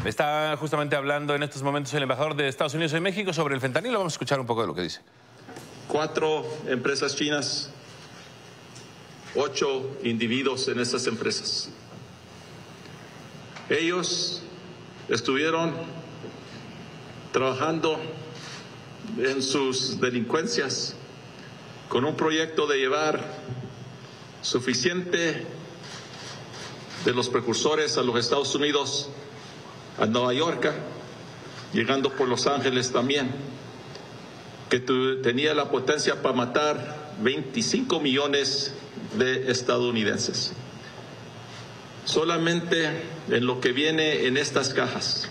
Está justamente hablando en estos momentos el embajador de Estados Unidos en México sobre el fentanilo. Vamos a escuchar un poco de lo que dice. 4 empresas chinas, 8 individuos en esas empresas. Ellos estuvieron trabajando en sus delincuencias con un proyecto de llevar suficiente de los precursores a los Estados Unidos, a Nueva York, llegando por Los Ángeles también, que tenía la potencia para matar 25 millones de estadounidenses. Solamente en lo que viene en estas cajas,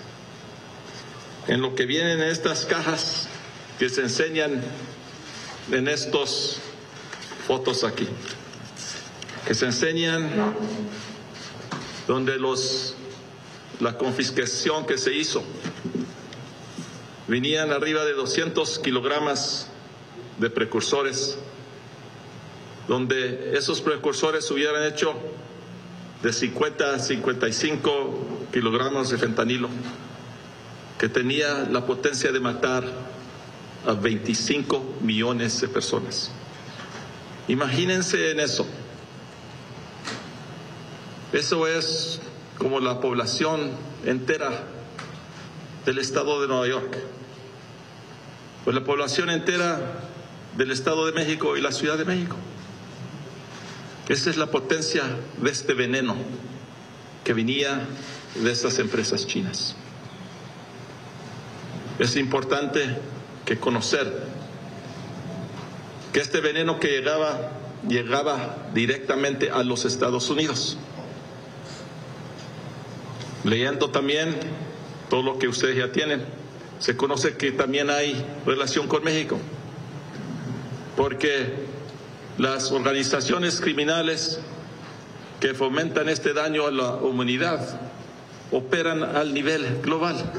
que se enseñan en estas fotos aquí, que se enseñan donde la confiscación que se hizo, venían arriba de 200 kilogramos de precursores, donde esos precursores hubieran hecho de 50 a 55 kilogramos de fentanilo, que tenía la potencia de matar a 25 millones de personas. Imagínense en eso. Eso es como la población entera del estado de Nueva York, pues la población entera del Estado de México y la Ciudad de México. Esa es la potencia de este veneno que venía de estas empresas chinas. Es importante que conocer que este veneno que llegaba directamente a los Estados Unidos. Leyendo también todo lo que ustedes ya tienen, se conoce que también hay relación con México, porque las organizaciones criminales que fomentan este daño a la humanidad operan al nivel global.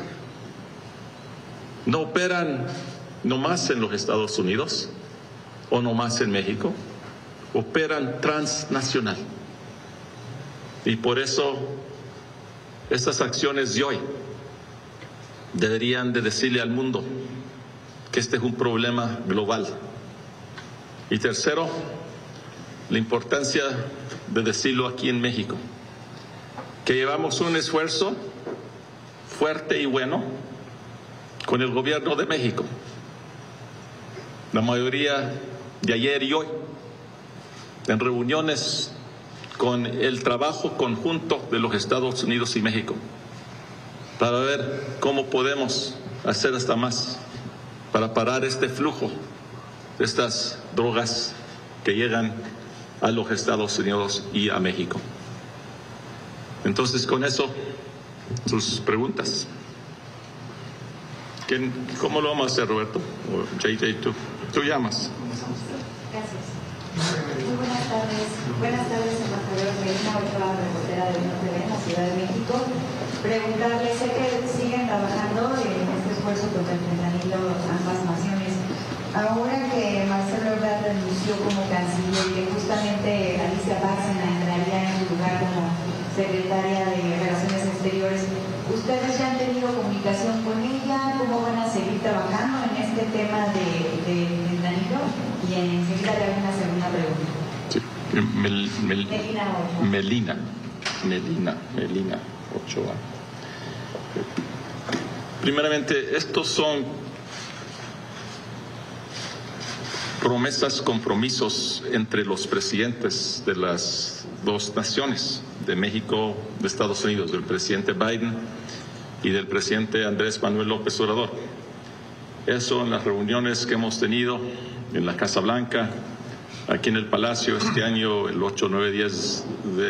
No operan nomás en los Estados Unidos o nomás en México, operan transnacional. Y por eso estas acciones de hoy deberían de decirle al mundo que este es un problema global. Y tercero, la importancia de decirlo aquí en México, que llevamos un esfuerzo fuerte y bueno con el gobierno de México. La mayoría de ayer y hoy, en reuniones con el trabajo conjunto de los Estados Unidos y México, para ver cómo podemos hacer hasta más para parar este flujo de estas drogas que llegan a los Estados Unidos y a México. Entonces, con eso, sus preguntas. ¿Cómo lo vamos a hacer, Roberto? O JJ, tú llamas. Gracias. Muy buenas tardes. Buenas tardes, embajador Medina, otra reportera de NTV en la Ciudad de México. Preguntarle, sé que siguen trabajando en este esfuerzo contra el fentanilo ambas naciones. Ahora que Marcelo Ebrard renunció como canciller y que justamente Alicia Bárcena entraría en su lugar como secretaria de Relaciones Exteriores, ¿ustedes ya han tenido comunicación con ella? ¿Cómo van a seguir trabajando en este tema de fentanilo? Y enseguida le hago una segunda pregunta. Sí. Melina Ochoa. Primeramente, estos son promesas, compromisos entre los presidentes de las dos naciones, de México, de Estados Unidos, del presidente Biden y del presidente Andrés Manuel López Obrador. Eso en las reuniones que hemos tenido en la Casa Blanca, aquí en el Palacio este año, el 8, 9 y 10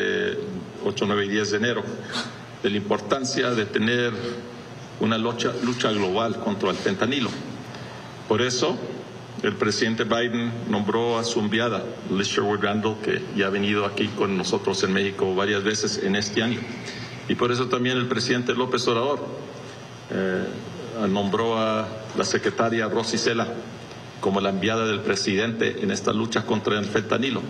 de enero, de la importancia de tener una lucha global contra el fentanilo. Por eso, el presidente Biden nombró a su enviada, Liz Sherwood Randall, que ya ha venido aquí con nosotros en México varias veces en este año. Y por eso también el presidente López Obrador nombró a la secretaria Rosy Cela como la enviada del presidente en esta lucha contra el fentanilo.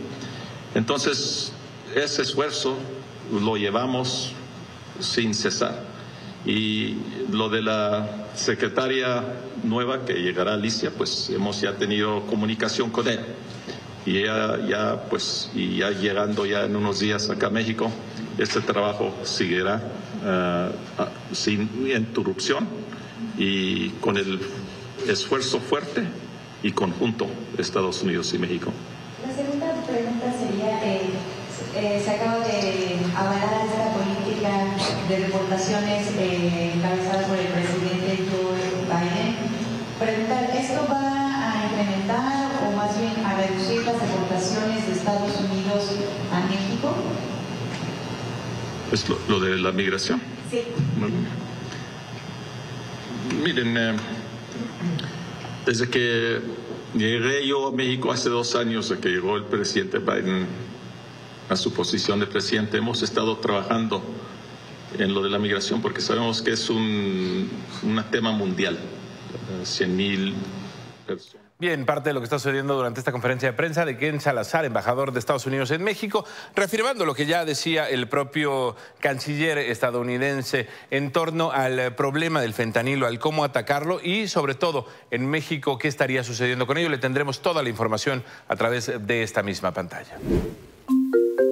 Entonces, ese esfuerzo lo llevamos sin cesar. Y lo de la secretaria nueva que llegará, Alicia, pues hemos ya tenido comunicación con ella. Y ella llegando ya en unos días acá a México, este trabajo seguirá sin interrupción y con el esfuerzo fuerte y conjunto de Estados Unidos y México. La segunda pregunta sería, se acaba de avalar esta política de deportaciones encabezada por el presidente Joe Biden. Preguntar, ¿esto va a incrementar o más bien a reducir las deportaciones de Estados Unidos a México? ¿Es lo de la migración? Sí. Miren, desde que llegué yo a México hace 2 años, de que llegó el presidente Biden a su posición de presidente, hemos estado trabajando en lo de la migración porque sabemos que es un tema mundial. 100,000 personas. Bien, parte de lo que está sucediendo durante esta conferencia de prensa de Ken Salazar, embajador de Estados Unidos en México, reafirmando lo que ya decía el propio canciller estadounidense en torno al problema del fentanilo, al cómo atacarlo y, sobre todo, en México, qué estaría sucediendo con ello. Le tendremos toda la información a través de esta misma pantalla.